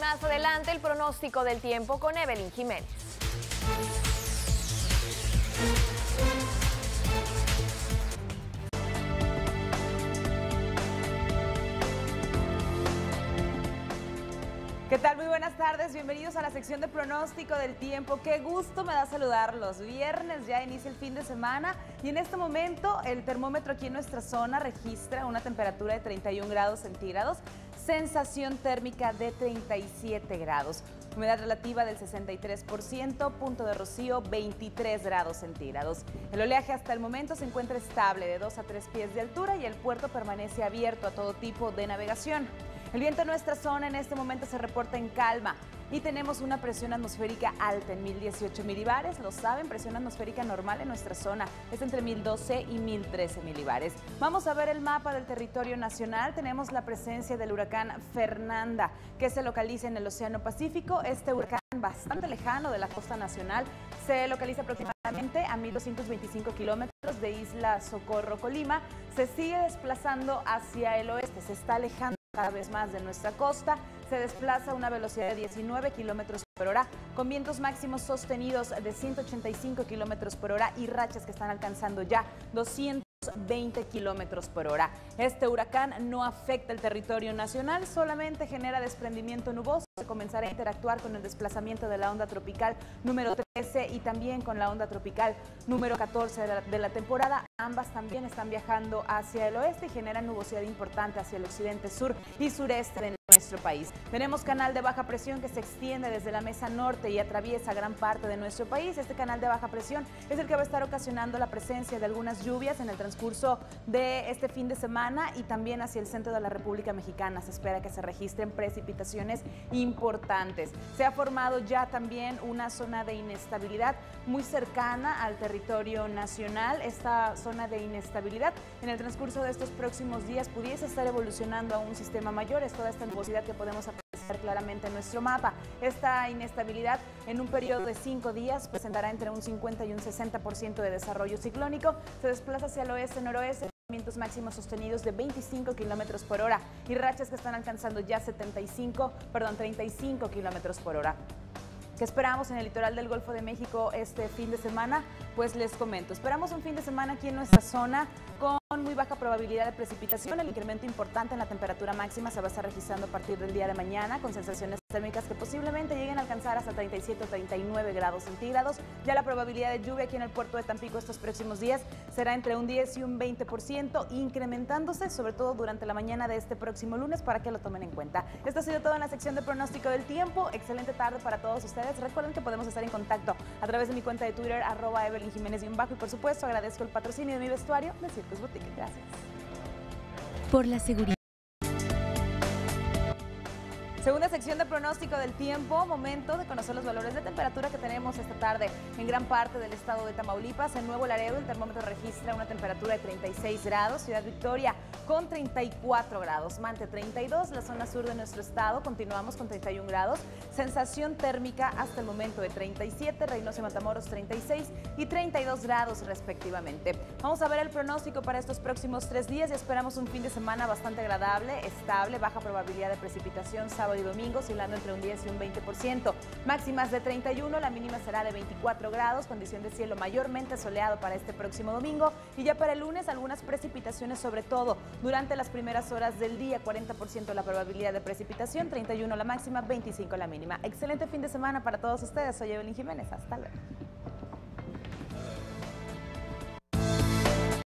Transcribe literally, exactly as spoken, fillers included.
Más adelante el pronóstico del tiempo con Evelyn Jiménez. ¿Qué tal? Muy buenas tardes, bienvenidos a la sección de pronóstico del tiempo. Qué gusto me da saludarlos. Viernes, ya inicia el fin de semana y en este momento el termómetro aquí en nuestra zona registra una temperatura de treinta y un grados centígrados, sensación térmica de treinta y siete grados, humedad relativa del sesenta y tres por ciento, punto de rocío veintitrés grados centígrados. El oleaje hasta el momento se encuentra estable de dos a tres pies de altura y el puerto permanece abierto a todo tipo de navegación. El viento en nuestra zona en este momento se reporta en calma y tenemos una presión atmosférica alta en mil dieciocho milibares. Lo saben, presión atmosférica normal en nuestra zona es entre mil doce y mil trece milibares. Vamos a ver el mapa del territorio nacional. Tenemos la presencia del huracán Fernanda, que se localiza en el Océano Pacífico. Este huracán bastante lejano de la costa nacional se localiza aproximadamente a mil doscientos veinticinco kilómetros de Isla Socorro, Colima. Se sigue desplazando hacia el oeste, se está alejando cada vez más de nuestra costa, se desplaza a una velocidad de diecinueve kilómetros por hora, con vientos máximos sostenidos de ciento ochenta y cinco kilómetros por hora y rachas que están alcanzando ya doscientos veinte kilómetros por hora. Este huracán no afecta el territorio nacional, solamente genera desprendimiento nuboso, comenzará a interactuar con el desplazamiento de la onda tropical número trece y también con la onda tropical número catorce de la, de la temporada. Ambas también están viajando hacia el oeste y generan nubosidad importante hacia el occidente, sur y sureste de nuestro país. Tenemos canal de baja presión que se extiende desde la mesa norte y atraviesa gran parte de nuestro país. Este canal de baja presión es el que va a estar ocasionando la presencia de algunas lluvias en el transcurso de este fin de semana y también hacia el centro de la República Mexicana. Se espera que se registren precipitaciones importantes. Se ha formado ya también una zona de inestabilidad muy cercana al territorio nacional. Esta zona de inestabilidad en el transcurso de estos próximos días pudiese estar evolucionando a un sistema mayor. Es toda esta nubosidad que podemos apreciar claramente en nuestro mapa. Esta inestabilidad en un periodo de cinco días presentará entre un cincuenta y un sesenta por ciento de desarrollo ciclónico. Se desplaza hacia el oeste-noroeste. Vientos máximos sostenidos de veinticinco kilómetros por hora y rachas que están alcanzando ya setenta y cinco, perdón, treinta y cinco kilómetros por hora. ¿Qué esperamos en el litoral del Golfo de México este fin de semana? Pues les comento, esperamos un fin de semana aquí en nuestra zona con muy baja probabilidad de precipitación. El incremento importante en la temperatura máxima se va a estar registrando a partir del día de mañana con sensaciones térmicas que posiblemente lleguen a alcanzar hasta treinta y siete o treinta y nueve grados centígrados. Ya la probabilidad de lluvia aquí en el puerto de Tampico estos próximos días será entre un diez y un veinte por ciento, incrementándose sobre todo durante la mañana de este próximo lunes para que lo tomen en cuenta. Esto ha sido todo en la sección de pronóstico del tiempo. Excelente tarde para todos ustedes. Recuerden que podemos estar en contacto a través de mi cuenta de Twitter, arroba Evelyn Jiménez y un bajo, y por supuesto agradezco el patrocinio de mi vestuario de Circus Boutique. Gracias. Por la seguridad. Segunda sección de pronóstico del tiempo, momento de conocer los valores de temperatura que tenemos esta tarde en gran parte del estado de Tamaulipas. En Nuevo Laredo el termómetro registra una temperatura de treinta y seis grados, Ciudad Victoria con treinta y cuatro grados, Mante treinta y dos, la zona sur de nuestro estado continuamos con treinta y un grados, sensación térmica hasta el momento de treinta y siete, Reynosa y Matamoros treinta y seis y treinta y dos grados respectivamente. Vamos a ver el pronóstico para estos próximos tres días y esperamos un fin de semana bastante agradable, estable, baja probabilidad de precipitación, sábado y domingo, oscilando entre un diez y un veinte por ciento. Máximas de treinta y uno, la mínima será de veinticuatro grados, condición de cielo mayormente soleado para este próximo domingo. Y ya para el lunes, algunas precipitaciones, sobre todo durante las primeras horas del día, cuarenta por ciento la probabilidad de precipitación, treinta y uno la máxima, veinticinco la mínima. Excelente fin de semana para todos ustedes. Soy Evelyn Jiménez. Hasta luego.